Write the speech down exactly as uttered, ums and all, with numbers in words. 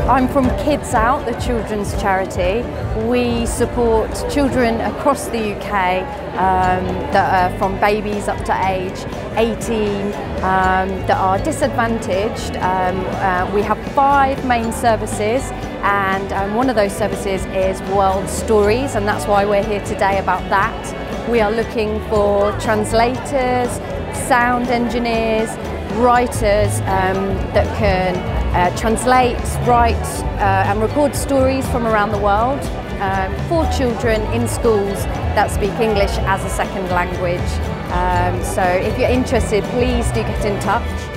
I'm from Kids Out, the children's charity. We support children across the U K um, that are from babies up to age eighteen um, that are disadvantaged. Um, uh, we have five main services, and um, one of those services is World Stories, and that's why we're here today about that. We are looking for translators, sound engineers, writers um, that can uh, translate, write uh, and record stories from around the world um, for children in schools that speak English as a second language. Um, so if you're interested, please do get in touch.